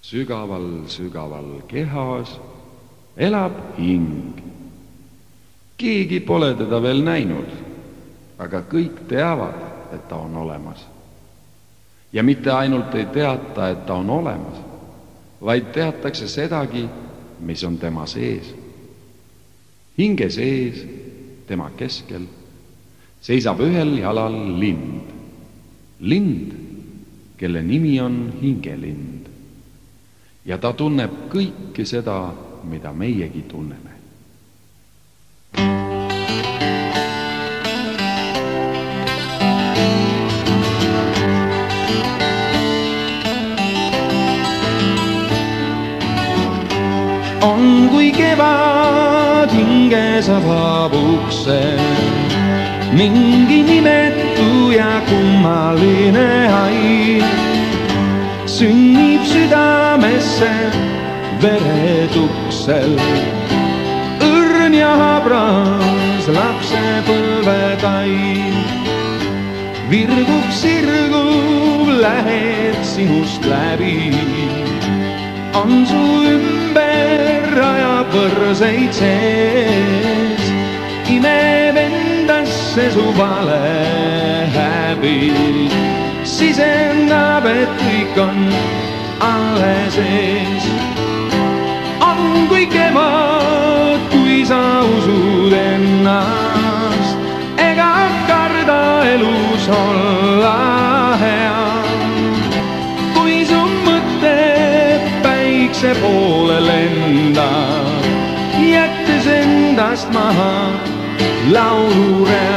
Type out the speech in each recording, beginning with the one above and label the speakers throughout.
Speaker 1: Sügaval kehas elab hing. Keegi pole teda veel näinud, aga kõik teavad, et ta on olemas. Ja mitte ainult ei teata, et ta on olemas, vaid teatakse sedagi, mis on tema sees. Hinge sees, tema keskel, seisab ühel jalal lind. Lind, kelle nimi on hingelind. Ja ta tunneb kõike seda, mida meiegi tunneme. On kui kevad hinges avab ukse, mingi nimetu ja kummaline haig sünnib südamesse veretuksel. Õrn ja habras lapsepõlvetaim, virgub, sirgub, lähed sinust läbi. On su ümber ajab võrseid sees, imeb endasse su vale häbi. Sisendab, et kõik on alles ees. On kui kevad, kui sa usud ennast, ega karda elus olla hea. Kui su mõte päikse poole lendab, jättes endast maha laulurea.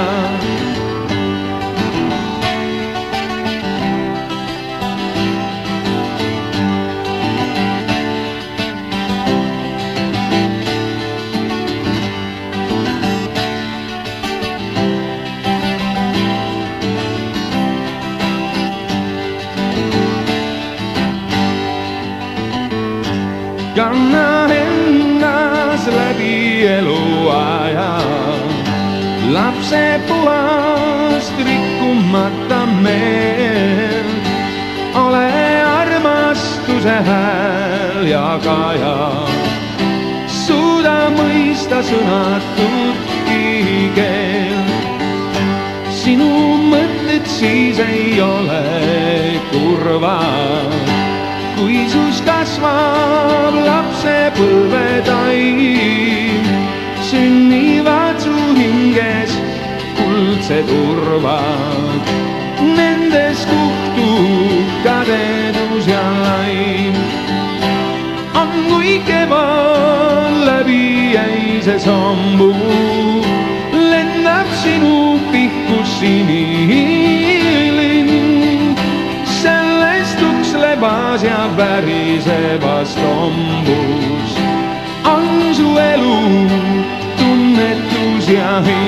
Speaker 1: Kanna endas läbi eluaja, lapse puhast rikkumata meelt. Ole armastuse hääl ja kaja, suuda mõista sõnatutki keelt. Sinu mõtted siis ei ole kurvad, kui sus kasvab lapsepõlvetaim. Sünnivad su hinges kuldsed urvad, nendes kuhtub kadedus ja laim. On kui kevad läbi jäise sammu, lennab sinu pihkus sinilind. Sellest lebas ja värisevas tombus on su elu tunnetus ja hing.